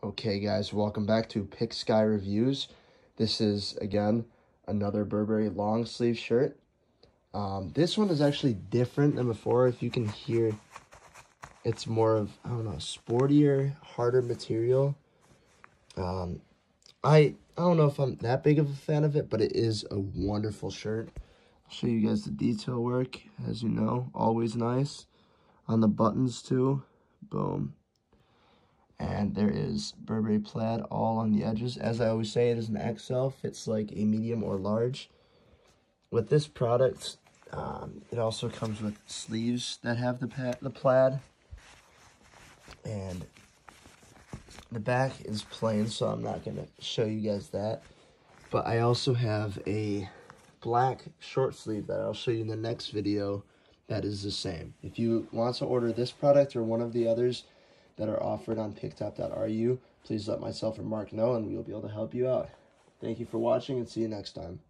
Okay guys, welcome back to Pick Sky Reviews. This is, again, another Burberry long sleeve shirt. This one is actually different than before. If you can hear, it's more of, I don't know, sportier, harder material. I don't know if I'm that big of a fan of it, but it is a wonderful shirt. I'll show you guys the detail work, as you know, always nice. On the buttons too, boom. And there is Burberry plaid all on the edges. As I always say, it is an XL, fits like a medium or large. With this product, it also comes with sleeves that have the plaid. And the back is plain, so I'm not going to show you guys that. But I also have a black short sleeve that I'll show you in the next video that is the same. If you want to order this product or one of the others that are offered on picktop.ru, please let myself or Mark know and we will be able to help you out. Thank you for watching and see you next time.